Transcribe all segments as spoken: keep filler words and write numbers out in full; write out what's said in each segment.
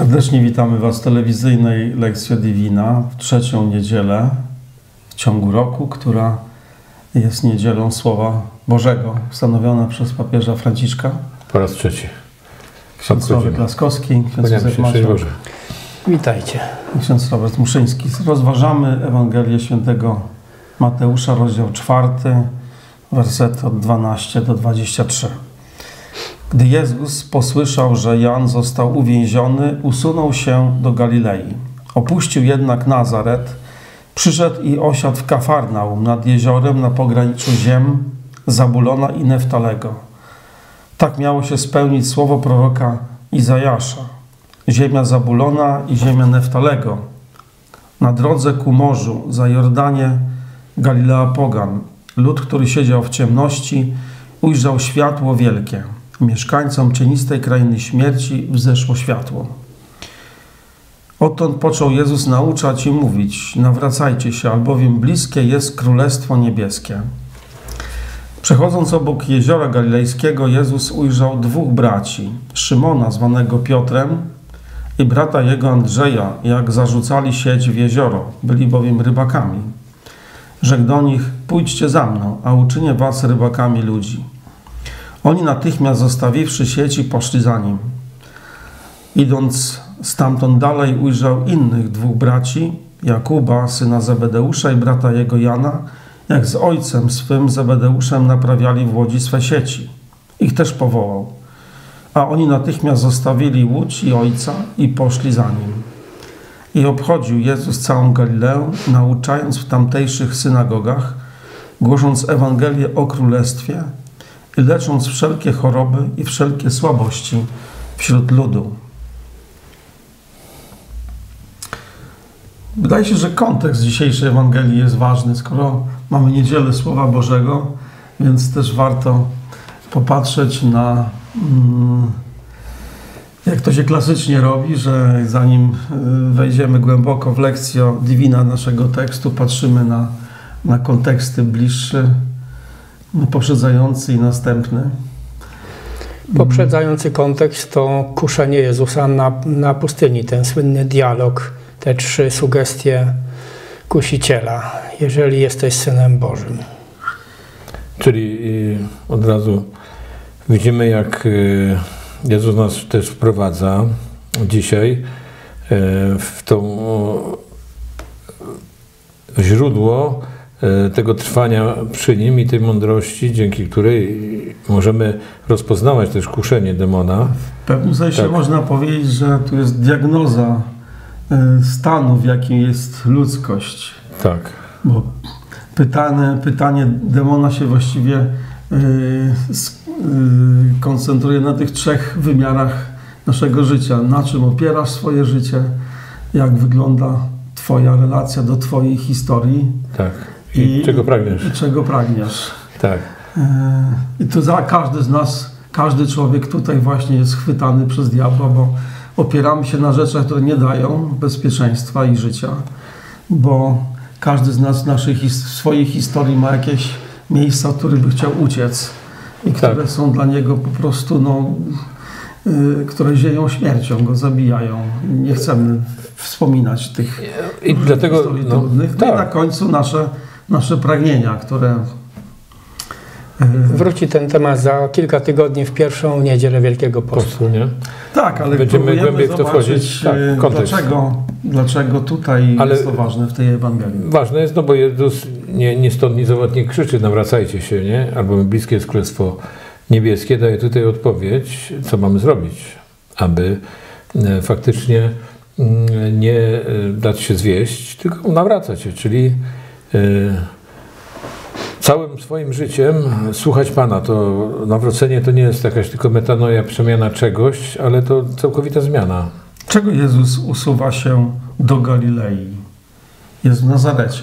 Serdecznie witamy Was w telewizyjnej Lectio Divina w trzecią niedzielę w ciągu roku, która jest niedzielą Słowa Bożego, ustanowiona przez papieża Franciszka. Po raz trzeci. Ksiądz Sławek Laskowski, ksiądz Józef Maciek. Witajcie. I ksiądz Robert Muszyński. Rozważamy Ewangelię Świętego Mateusza, rozdział czwarty, wersety od dwunastego do dwudziestego trzeciego. Gdy Jezus posłyszał, że Jan został uwięziony, usunął się do Galilei. Opuścił jednak Nazaret, przyszedł i osiadł w Kafarnaum nad jeziorem na pograniczu ziem Zabulona i Neftalego. Tak miało się spełnić słowo proroka Izajasza. Ziemia Zabulona i ziemia Neftalego. Na drodze ku morzu, za Jordanie, Galilea pogan. Lud, który siedział w ciemności, ujrzał światło wielkie. Mieszkańcom cienistej krainy śmierci wzeszło światło. Odtąd począł Jezus nauczać i mówić: nawracajcie się, albowiem bliskie jest Królestwo Niebieskie. Przechodząc obok jeziora galilejskiego, Jezus ujrzał dwóch braci, Szymona zwanego Piotrem i brata jego Andrzeja, jak zarzucali sieć w jezioro, byli bowiem rybakami. Rzekł do nich: pójdźcie za mną, a uczynię was rybakami ludzi. Oni natychmiast, zostawiwszy sieci, poszli za nim. Idąc stamtąd dalej, ujrzał innych dwóch braci, Jakuba, syna Zebedeusza, i brata jego Jana, jak z ojcem swym Zebedeuszem naprawiali w łodzi swe sieci. Ich też powołał. A oni natychmiast zostawili łódź i ojca i poszli za nim. I obchodził Jezus całą Galileę, nauczając w tamtejszych synagogach, głosząc Ewangelię o Królestwie i lecząc wszelkie choroby i wszelkie słabości wśród ludu. Wydaje się, że kontekst dzisiejszej Ewangelii jest ważny, skoro mamy niedzielę Słowa Bożego, więc też warto popatrzeć na, jak to się klasycznie robi, że zanim wejdziemy głęboko w Lectio Divina naszego tekstu, patrzymy na, na konteksty bliższe, poprzedzający i następny. Poprzedzający kontekst to kuszenie Jezusa na, na pustyni, ten słynny dialog, te trzy sugestie kusiciela: jeżeli jesteś Synem Bożym. Czyli od razu widzimy, jak Jezus nas też wprowadza dzisiaj w to źródło tego trwania przy Nim i tej mądrości, dzięki której możemy rozpoznawać też kuszenie demona. W pewnym sensie tak można powiedzieć, że tu jest diagnoza stanu, w jakim jest ludzkość. Tak. Bo pytanie, pytanie demona się właściwie yy, yy, koncentruje na tych trzech wymiarach naszego życia. Na czym opierasz swoje życie, jak wygląda Twoja relacja do Twojej historii. Tak. I, I czego pragniesz. I czego pragniesz. Tak. Yy, I to za każdy z nas, każdy człowiek tutaj właśnie jest chwytany przez diabła, bo opieramy się na rzeczach, które nie dają bezpieczeństwa i życia, bo każdy z nas w, naszej, w swojej historii ma jakieś miejsca, od których by chciał uciec i które tak są dla niego po prostu, no, yy, które zieją śmiercią, go zabijają. Nie chcemy wspominać tych I dlatego, historii no, trudnych. No tak. i na końcu nasze, nasze pragnienia, które... Wróci ten temat za kilka tygodni w pierwszą niedzielę Wielkiego Postu. Postu, nie? Tak, ale będziemy głębiej w to wchodzić. Tak, dlaczego, dlaczego tutaj ale jest to ważne w tej Ewangelii. Ważne jest, no bo Jezus nie, nie stąd, ni zowąd nie krzyczy: nawracajcie się, nie? Albo bliskie jest Królestwo Niebieskie. Daje tutaj odpowiedź, co mamy zrobić, aby faktycznie nie dać się zwieść, tylko nawracać się, czyli całym swoim życiem słuchać Pana. To nawrócenie to nie jest jakaś tylko metanoja, przemiana czegoś, ale to całkowita zmiana. Czego Jezus usuwa się do Galilei? Jest w Nazarecie.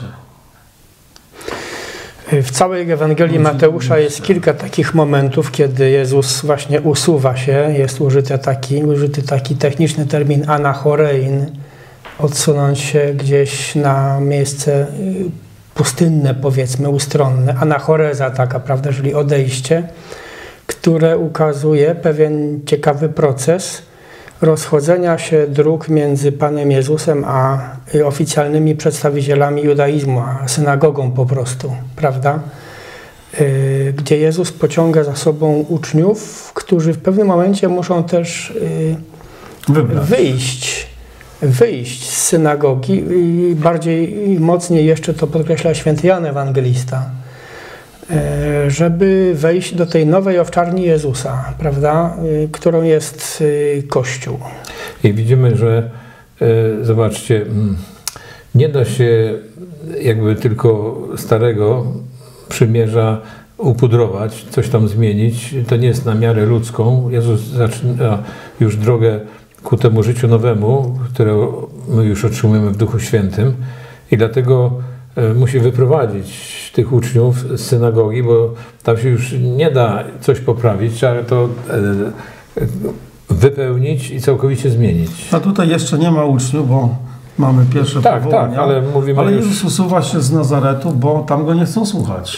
W całej Ewangelii Mateusza jest kilka takich momentów, kiedy Jezus właśnie usuwa się. Jest użyty taki, użyty taki techniczny termin anachorein, odsunąć się gdzieś na miejsce pustynne, powiedzmy, ustronne. Anachoreza taka, prawda, czyli odejście, które ukazuje pewien ciekawy proces, rozchodzenia się dróg między Panem Jezusem a oficjalnymi przedstawicielami judaizmu, a synagogą po prostu, prawda? Gdzie Jezus pociąga za sobą uczniów, którzy w pewnym momencie muszą też Wybrać. wyjść, wyjść z synagogi. I bardziej i mocniej jeszcze to podkreśla święty Jan Ewangelista, żeby wejść do tej nowej owczarni Jezusa, prawda, którą jest Kościół. I widzimy, że zobaczcie, nie da się jakby tylko starego przymierza upudrować, coś tam zmienić. To nie jest na miarę ludzką. Jezus zaczyna już drogę ku temu życiu nowemu, które my już otrzymujemy w Duchu Świętym, i dlatego musi wyprowadzić tych uczniów z synagogi, bo tam się już nie da coś poprawić, trzeba to wypełnić i całkowicie zmienić. A tutaj jeszcze nie ma uczniów, bo mamy pierwsze tak, powołania, tak, ale mówimy ale już... Jezus usuwa się z Nazaretu, bo tam go nie chcą słuchać.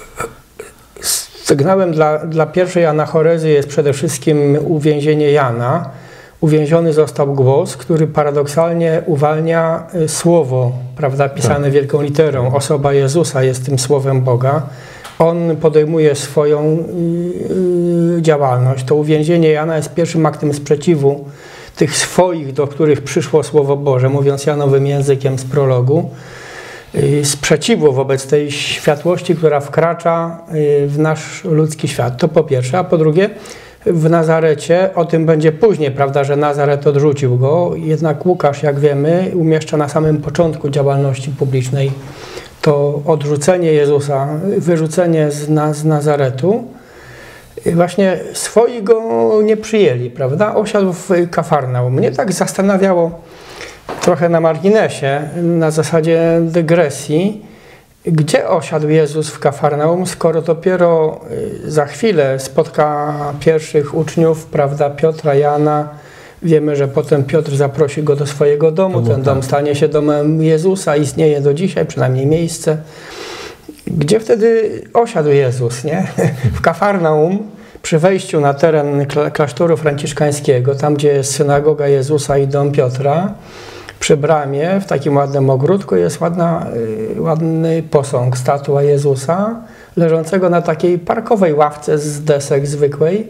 Sygnałem dla, dla pierwszej anachorezy jest przede wszystkim uwięzienie Jana. Uwięziony został głos, który paradoksalnie uwalnia słowo, prawda, pisane tak. wielką literą. Osoba Jezusa jest tym słowem Boga. On podejmuje swoją yy, działalność. To uwięzienie Jana jest pierwszym aktem sprzeciwu tych swoich, do których przyszło Słowo Boże, mówiąc Janowym językiem z prologu. Yy, sprzeciwu wobec tej światłości, która wkracza yy, w nasz ludzki świat. To po pierwsze. A po drugie, w Nazarecie, o tym będzie później, prawda, że Nazaret odrzucił go, jednak Łukasz, jak wiemy, umieszcza na samym początku działalności publicznej to odrzucenie Jezusa, wyrzucenie z, na, z Nazaretu. Właśnie swoi go nie przyjęli, prawda, osiadł w Kafarnaum. Mnie tak zastanawiało trochę na marginesie, na zasadzie dygresji, gdzie osiadł Jezus w Kafarnaum, skoro dopiero za chwilę spotka pierwszych uczniów, prawda, Piotra, Jana. Wiemy, że potem Piotr zaprosi go do swojego domu. Ten dom stanie się domem Jezusa, istnieje do dzisiaj, przynajmniej miejsce. Gdzie wtedy osiadł Jezus, nie? W Kafarnaum, przy wejściu na teren klasztoru franciszkańskiego, tam gdzie jest synagoga Jezusa i dom Piotra, przy bramie, w takim ładnym ogródku jest ładna, ładny posąg, statua Jezusa, leżącego na takiej parkowej ławce z desek zwykłej,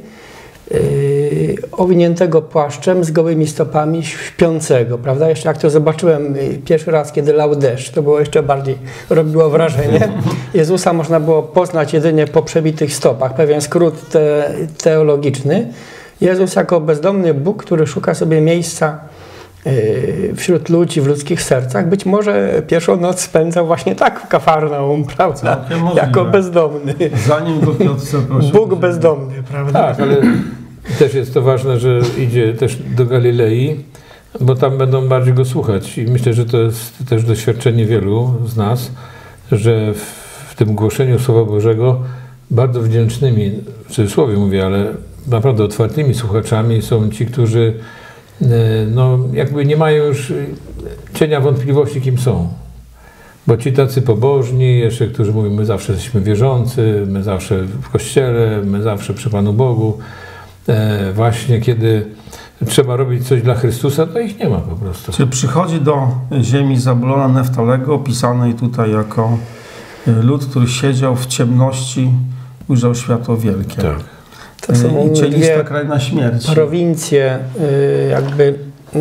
yy, owiniętego płaszczem, z gołymi stopami, śpiącego, prawda? Jeszcze jak to zobaczyłem pierwszy raz, kiedy lał deszcz, to było jeszcze bardziej, robiło wrażenie. Jezusa można było poznać jedynie po przebitych stopach, pewien skrót te, teologiczny. Jezus jako bezdomny Bóg, który szuka sobie miejsca wśród ludzi, w ludzkich sercach, być może pierwszą noc spędzał właśnie tak w Kafarnaum, prawda? Jako bezdomny. Zanim go Piotr zaprosił. Bóg bezdomny, prawda? Tak, ale też jest to ważne, że idzie też do Galilei, bo tam będą bardziej go słuchać. I myślę, że to jest też doświadczenie wielu z nas, że w tym głoszeniu Słowa Bożego bardzo wdzięcznymi, w cudzysłowie mówię, ale naprawdę otwartymi słuchaczami są ci, którzy no, jakby nie mają już cienia wątpliwości, kim są. Bo ci tacy pobożni, jeszcze którzy mówią, my zawsze jesteśmy wierzący, my zawsze w Kościele, my zawsze przy Panu Bogu. E, właśnie kiedy trzeba robić coś dla Chrystusa, to ich nie ma po prostu. Czyli przychodzi do ziemi Zabulona Neftalego, opisanej tutaj jako lud, który siedział w ciemności, ujrzał światło wielkie. Tak. To są dwie kraina śmierci. prowincje jakby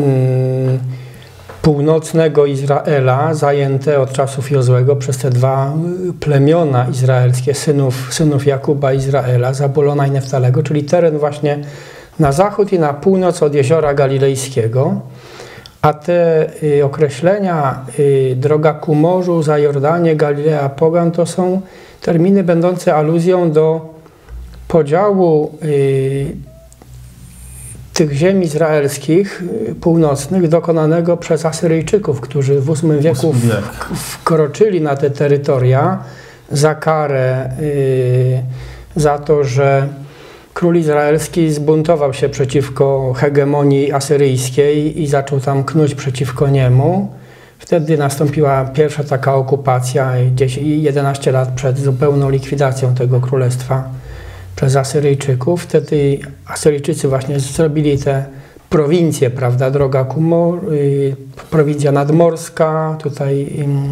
północnego Izraela, zajęte od czasów Jozłego przez te dwa plemiona izraelskie, synów, synów Jakuba Izraela, Zabulona i Neftalego, czyli teren właśnie na zachód i na północ od Jeziora Galilejskiego. A te y, określenia y, droga ku morzu, za Jordanię, Galilea, Pogan, to są terminy będące aluzją do podziału y, tych ziem izraelskich y, północnych dokonanego przez Asyryjczyków, którzy w ósmym wieku w, wkroczyli na te terytoria za karę, y, za to, że król izraelski zbuntował się przeciwko hegemonii asyryjskiej i zaczął tam knuć przeciwko niemu. Wtedy nastąpiła pierwsza taka okupacja, jedenaście lat przed zupełną likwidacją tego królestwa przez Asyryjczyków. Wtedy Asyryjczycy właśnie zrobili te prowincje, prawda, droga ku mor, y, prowincja nadmorska, tutaj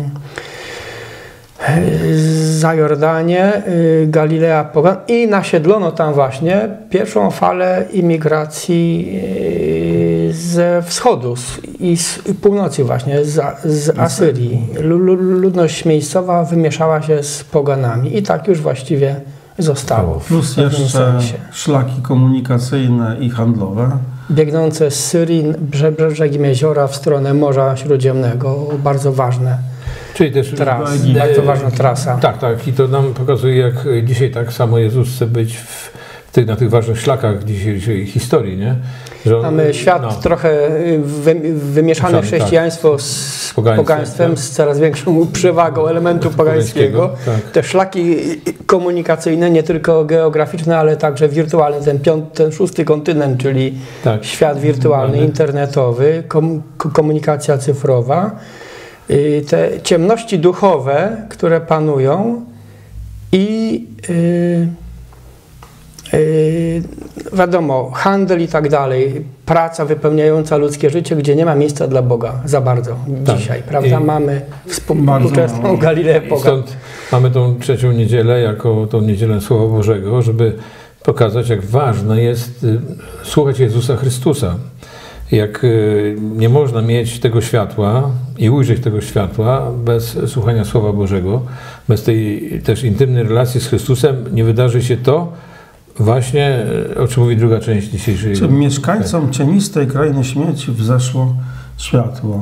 y, za Jordanię, y, Galilea Pogan i nasiedlono tam właśnie pierwszą falę imigracji y, ze wschodu z, i z północy właśnie, z, z Asyrii. Ludność miejscowa wymieszała się z poganami i tak już właściwie zostało. Plus jeszcze sensie. Szlaki komunikacyjne i handlowe. Biegnące z Syrii brzegiem jeziora w stronę Morza Śródziemnego. Bardzo ważne. Czyli też trasy, bardzo ważna trasa. Tak, tak. I to nam pokazuje, jak dzisiaj tak samo Jezus chce być w tych, na tych ważnych szlakach dzisiejszej historii, nie? Że on, Mamy świat no, trochę wy, wymieszane chrześcijaństwo tak. z pogaństwem, pogaństwem tak. z coraz większą przewagą elementu pogańskiego. Tak. Te szlaki komunikacyjne, nie tylko geograficzne, ale także wirtualne. Ten, piąty, ten szósty kontynent, czyli tak. świat wirtualny, internetowy, kom, komunikacja cyfrowa. Te ciemności duchowe, które panują i yy, Yy, wiadomo, handel i tak dalej, praca wypełniająca ludzkie życie, gdzie nie ma miejsca dla Boga za bardzo tak. dzisiaj, prawda? I mamy współczesną Galileę Pogan. Stąd mamy tą trzecią niedzielę jako tą niedzielę Słowa Bożego, żeby pokazać, jak ważne jest y, słuchać Jezusa Chrystusa. Jak y, nie można mieć tego światła i ujrzeć tego światła bez słuchania Słowa Bożego, bez tej też intymnej relacji z Chrystusem nie wydarzy się to, właśnie, o czym mówi druga część dzisiejszej... Czy mieszkańcom cienistej krainy śmierci wzeszło światło.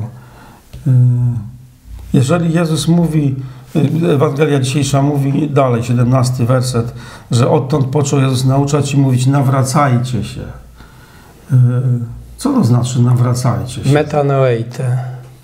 Jeżeli Jezus mówi, Ewangelia dzisiejsza mówi dalej, siedemnasty werset, że odtąd począł Jezus nauczać i mówić, nawracajcie się. Co to znaczy nawracajcie się? Metanoeite.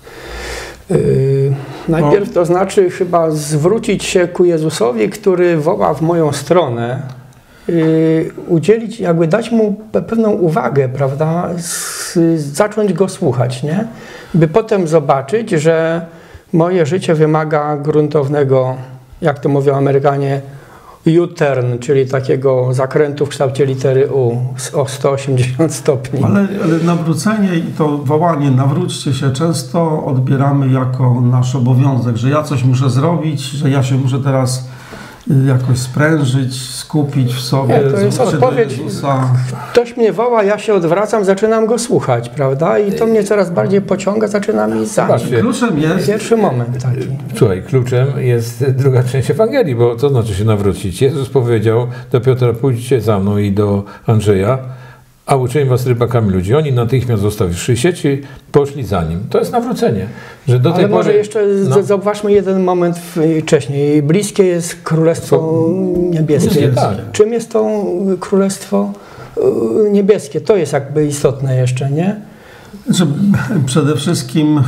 Yy, najpierw to znaczy chyba zwrócić się ku Jezusowi, który woła w moją stronę, Yy, udzielić, jakby dać mu pewną uwagę, prawda, z, zacząć go słuchać, nie? By potem zobaczyć, że moje życie wymaga gruntownego, jak to mówią Amerykanie, U-turn, czyli takiego zakrętu w kształcie litery U o sto osiemdziesiąt stopni. Ale, ale nawrócenie i to wołanie nawróćcie się często odbieramy jako nasz obowiązek, że ja coś muszę zrobić, że ja się muszę teraz jakoś sprężyć, skupić w sobie. Nie, to jest odpowiedź. Ktoś mnie woła, ja się odwracam, zaczynam go słuchać, prawda? I to mnie coraz bardziej pociąga, zaczynam iść za nim. Kluczem jest... Pierwszy moment taki. Słuchaj, kluczem jest druga część Ewangelii, bo co znaczy się nawrócić? Jezus powiedział do Piotra, pójdźcie za mną i do Andrzeja, a uczynię was rybakami ludzi. Oni natychmiast zostawiwszy sieci, poszli za nim. To jest nawrócenie. Że do tej Ale może pory, jeszcze no. zauważmy jeden moment wcześniej. Bliskie jest Królestwo Niebieskie. Nie, tak. Czym jest to Królestwo Niebieskie? To jest jakby istotne jeszcze, nie? Że przede wszystkim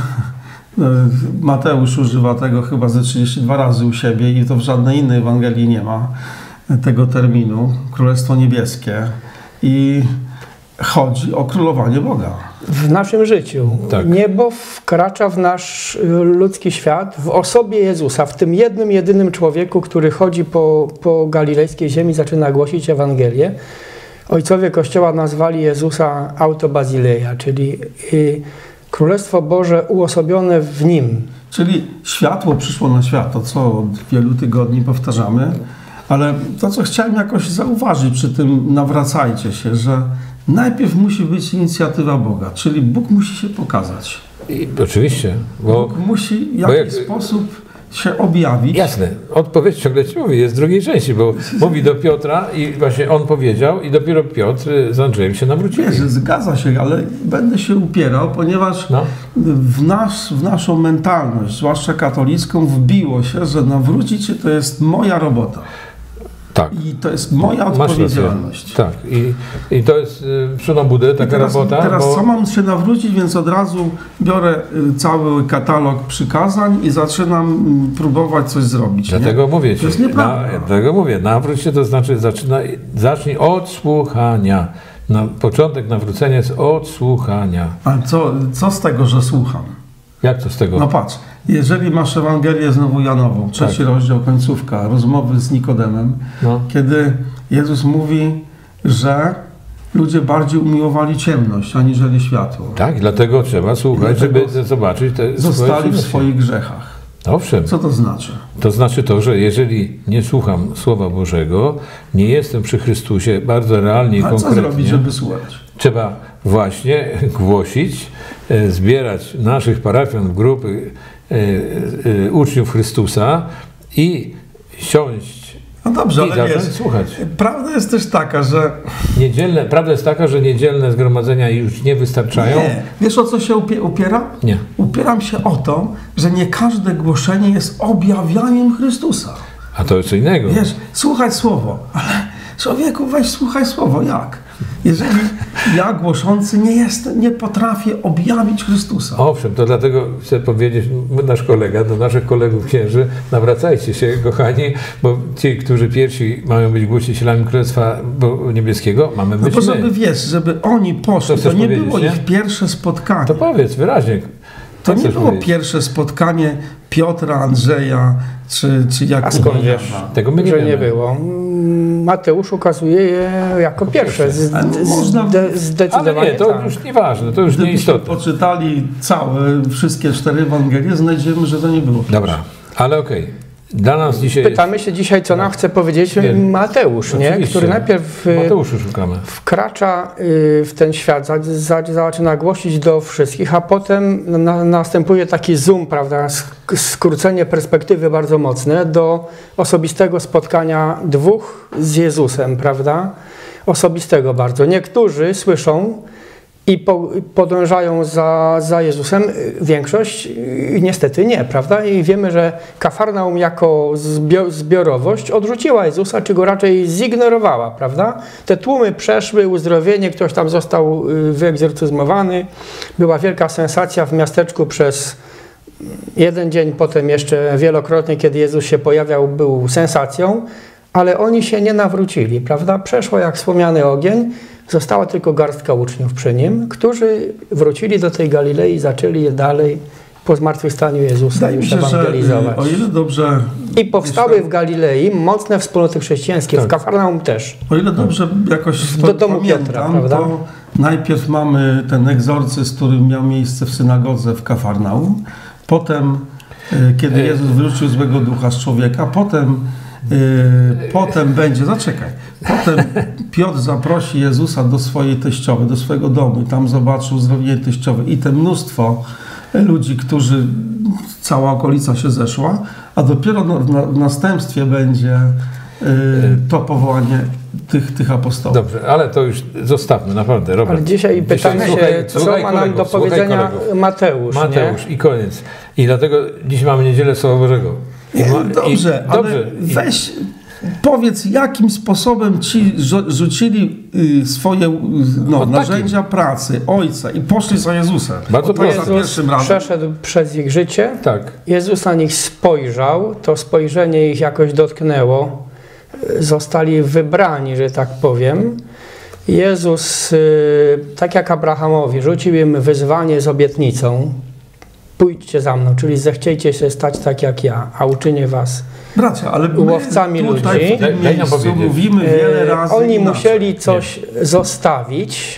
Mateusz używa tego chyba ze trzydzieści dwa razy u siebie i to w żadnej innej Ewangelii nie ma tego terminu. Królestwo Niebieskie. I chodzi o królowanie Boga. W naszym życiu. Tak. Niebo wkracza w nasz ludzki świat w osobie Jezusa, w tym jednym, jedynym człowieku, który chodzi po, po galilejskiej ziemi, zaczyna głosić Ewangelię. Ojcowie Kościoła nazwali Jezusa Autobazileia, czyli y, Królestwo Boże uosobione w Nim. Czyli światło przyszło na świat, to co od wielu tygodni powtarzamy. Ale to, co chciałem jakoś zauważyć przy tym nawracajcie się, że najpierw musi być inicjatywa Boga, czyli Bóg musi się pokazać. I, oczywiście. Bo, Bóg musi w jakiś jak, sposób się objawić. Jasne. Odpowiedź ciągle ci mówi, jest z drugiej części, bo mówi do Piotra i właśnie on powiedział i dopiero Piotr z Andrzejem się nawrócili. Wiesz, zgadza się, ale będę się upierał, ponieważ no. w, nas, w naszą mentalność, zwłaszcza katolicką, wbiło się, że nawrócić się to jest moja robota. Tak. I to jest moja odpowiedzialność. Tak. I, i to jest przy na budę taka teraz, robota. Teraz bo... co mam się nawrócić, więc od razu biorę cały katalog przykazań i zaczynam próbować coś zrobić. Dlatego nie? mówię ci. To jest nieprawda. Na, dlatego mówię, nawróć się to znaczy zaczyna, zacznij od słuchania. Na początek nawrócenia jest od słuchania. A co, co z tego, że słucham? Jak to z tego? No patrz, jeżeli masz Ewangelię znowu Janową, trzeci tak. rozdział, końcówka, rozmowy z Nikodemem, no. kiedy Jezus mówi, że ludzie bardziej umiłowali ciemność, aniżeli światło. Tak, dlatego trzeba słuchać, Dlatego żeby zobaczyć te zostali w swoje swoich grzechach. Owszem. Co to znaczy? To znaczy to, że jeżeli nie słucham Słowa Bożego, nie jestem przy Chrystusie bardzo realnie i A konkretnie. co zrobić, żeby słuchać? Trzeba właśnie głosić, e, zbierać naszych parafian w grupy e, e, uczniów Chrystusa i siąść No dobrze, i ale wiesz, zacząć słuchać. prawda jest też taka, że... Niedzielne, prawda jest taka, że niedzielne zgromadzenia już nie wystarczają. Nie. Wiesz, o co się upie- upieram? Nie. Upieram się o to, że nie każde głoszenie jest objawianiem Chrystusa. A to co innego. Wiesz, słuchać słowo, ale człowieku, weź słuchaj słowo, jak? Jeżeli ja głoszący nie jestem, nie potrafię objawić Chrystusa. Owszem, to dlatego chcę powiedzieć, nasz kolega, do naszych kolegów księży, nawracajcie się, kochani, bo ci, którzy pierwsi mają być głosicielami Królestwa Niebieskiego, mamy No być bo my. żeby, wiesz, żeby oni poszli, To to chcesz nie powiedzieć, było nie? ich pierwsze spotkanie. To powiedz wyraźnie. To Co nie chcesz było powiedzieć? pierwsze spotkanie Piotra, Andrzeja czy, czy Jakuba. A skąd wiesz, Tego my nie że wiemy. nie było? Mateusz ukazuje je jako pierwsze. Z, Ale z, można- zde, Ale zdecydowanie nie, to tak. już nieważne, to już Gdybyśmy nieistotne. poczytali całe, wszystkie cztery Ewangelie, znajdziemy, że to nie było pierwsze. Dobra, ale okej. Dla nas dzisiaj Pytamy się dzisiaj, co nam chce powiedzieć Wiem. Mateusz, nie? Oczywiście. Który najpierw y, Mateuszu szukamy. wkracza y, w ten świat, za- za- zaczyna głosić do wszystkich, a potem na, następuje taki zoom, prawda, sk- skrócenie perspektywy bardzo mocne do osobistego spotkania dwóch z Jezusem, prawda? Osobistego bardzo. Niektórzy słyszą i po, podążają za, za Jezusem, większość y, niestety nie, prawda? I wiemy, że Kafarnaum jako zbio, zbiorowość odrzuciła Jezusa, czy go raczej zignorowała, prawda? Te tłumy przeszły, uzdrowienie, ktoś tam został y, wyegzorcyzmowany, była wielka sensacja w miasteczku przez jeden dzień, potem jeszcze wielokrotnie, kiedy Jezus się pojawiał, był sensacją, ale oni się nie nawrócili, prawda? Przeszło jak wspomniany ogień, została tylko garstka uczniów przy nim, którzy wrócili do tej Galilei i zaczęli je dalej po zmartwychwstaniu Jezusa Wydaje mi już się, że ewangelizować. y, o ile dobrze... I powstały w Galilei mocne wspólnoty chrześcijańskie, Tak. w Kafarnaum też. O ile dobrze jakoś to Do domu pamiętam, Piotra, prawda? to najpierw mamy ten egzorcyzm, który miał miejsce w synagodze w Kafarnaum. Potem, y, kiedy Jezus wyrzucił złego ducha z człowieka, potem, y, potem będzie, zaczekaj, potem Piotr zaprosi Jezusa do swojej teściowej, do swojego domu i tam zobaczył uzdrowienie teściowe i te mnóstwo ludzi, którzy, cała okolica się zeszła, a dopiero na, na, w następstwie będzie y, to powołanie tych, tych apostołów. Dobrze, ale to już zostawmy, naprawdę, Robert. Ale dzisiaj pytamy słuchaj- się, co słuchaj ma nam kolegów, do słuchaj powiedzenia kolegów. Mateusz, Mateusz nie? i koniec. I dlatego dziś mamy Niedzielę Słowa Bożego. I Nie, ma- dobrze, i, ale dobrze. I- weź, powiedz, jakim sposobem ci rzu- rzucili y, swoje y, no, O, narzędzia pracy, Ojca i poszli za Jezusem. Bardzo Bo to jest za Jezus pierwszym razem. przeszedł przez ich życie, Tak. Jezus na nich spojrzał, to spojrzenie ich jakoś dotknęło, zostali wybrani, że tak powiem. Jezus, y, tak jak Abrahamowi, rzucił im wyzwanie z obietnicą: pójdźcie za mną, czyli zechciejcie się stać tak jak ja, a uczynię was. Bracia, ale my Łowcami tutaj ludzi. w Daj- tym daj nam miejscu powiedzieć. mówimy wiele E, razy Oni inaczej. musieli coś zostawić.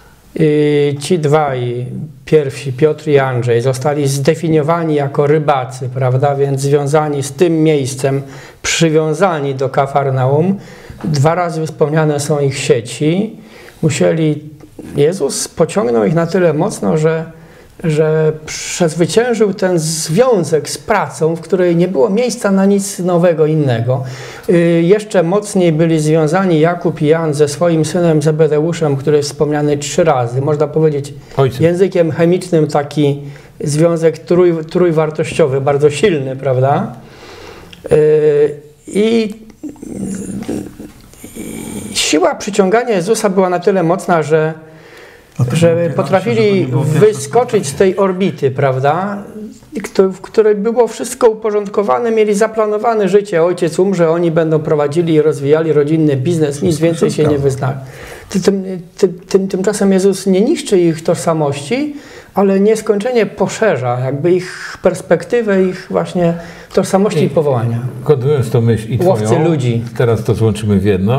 Y, Ci dwaj, pierwsi, Piotr i Andrzej, zostali zdefiniowani jako rybacy, prawda? Więc związani z tym miejscem, przywiązani do Kafarnaum. Dwa razy wspomniane są ich sieci. Musieli, Jezus pociągnął ich na tyle mocno, że że przezwyciężył ten związek z pracą, w której nie było miejsca na nic nowego, innego. Y, jeszcze mocniej byli związani Jakub i Jan ze swoim synem Zebedeuszem, który jest wspomniany trzy razy. Można powiedzieć Ojcem. językiem chemicznym taki związek trój, trójwartościowy, bardzo silny, prawda? Y, I i siła przyciągania Jezusa była na tyle mocna, że Dlatego że opieram się, potrafili żeby nie było pierwsze wyskoczyć z tej orbity, prawda, kto- w której było wszystko uporządkowane, mieli zaplanowane życie. Ojciec umrze, oni będą prowadzili i rozwijali rodzinny biznes, nic Wszystko więcej się się nie zgadza. wyzna. Ty- Tym, ty, tym, tymczasem Jezus nie niszczy ich tożsamości, ale nieskończenie poszerza jakby ich perspektywę, ich właśnie tożsamości i powołania. Kontynuując tą myśl i Łowcy twoją, ludzi. teraz to złączymy w jedno.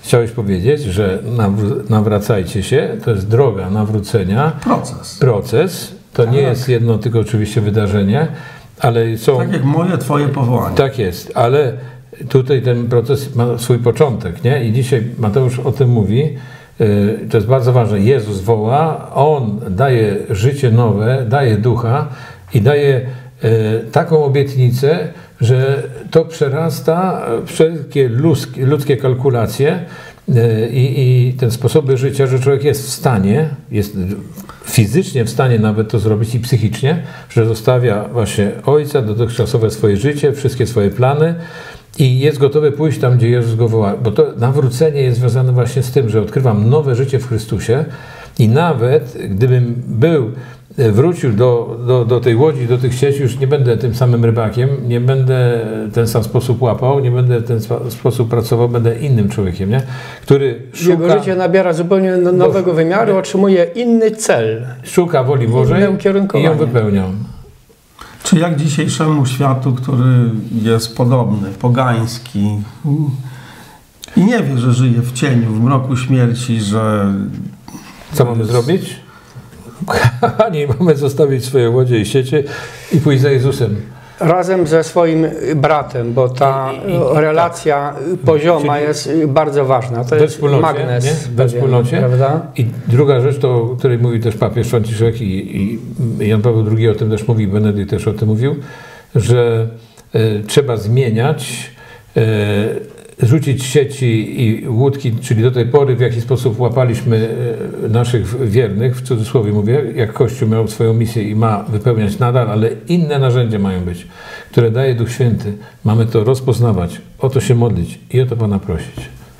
chciałeś powiedzieć, że nawr- nawracajcie się, to jest droga nawrócenia. Proces. Proces. To Tak. nie jest jedno tylko oczywiście wydarzenie, ale są... Tak jak moje, twoje powołanie. Tak jest, ale tutaj ten proces ma swój początek, nie? I dzisiaj Mateusz o tym mówi. To jest bardzo ważne. Jezus woła, On daje życie nowe, daje ducha i daje taką obietnicę, że to przerasta wszelkie ludzkie, ludzkie kalkulacje i, i ten sposoby życia, że człowiek jest w stanie, jest fizycznie w stanie nawet to zrobić i psychicznie, że zostawia właśnie Ojca, dotychczasowe swoje życie, wszystkie swoje plany i jest gotowy pójść tam, gdzie Jezus go woła. Bo to nawrócenie jest związane właśnie z tym, że odkrywam nowe życie w Chrystusie i nawet gdybym był wrócił do, do, do tej łodzi, do tych sieci, już nie będę tym samym rybakiem, nie będę w ten sam sposób łapał, nie będę w ten sposób pracował, będę innym człowiekiem, nie? Który szuka... Jego życie nabiera zupełnie nowego wymiaru, otrzymuje inny cel. Szuka woli Bożej i ją wypełnia. Czy jak dzisiejszemu światu, który jest podobny, pogański i nie wie, że żyje w cieniu, w mroku śmierci, że... Co mamy zrobić? Kochani, mamy zostawić swoje łodzie i siecie i pójść za Jezusem. Razem ze swoim bratem, bo ta I, i, relacja tak. pozioma Czyli jest bardzo ważna. To jest magnes. Nie? We wspólnocie. Prawda? I druga rzecz, to, o której mówi też papież Franciszek i, i Jan Paweł drugi o tym też mówi, Benedykt też o tym mówił, że e, trzeba zmieniać, e, rzucić sieci i łódki, czyli do tej pory w jaki sposób łapaliśmy naszych wiernych, w cudzysłowie mówię, jak Kościół miał swoją misję i ma wypełniać nadal, ale inne narzędzia mają być, które daje Duch Święty. Mamy to rozpoznawać, o to się modlić i o to Pana prosić.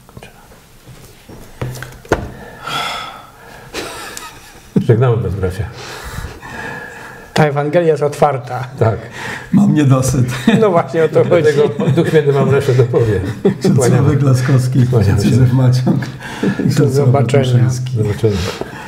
Żegnamy Was, bracia. Ta Ewangelia jest otwarta. Tak. Mam niedosyt. No właśnie o to chodzi. Duch Święty mam resztę do powie. Księdzowy Glaskowski, Księdzowy Maciąg. Do zobaczenia. Do zobaczenia.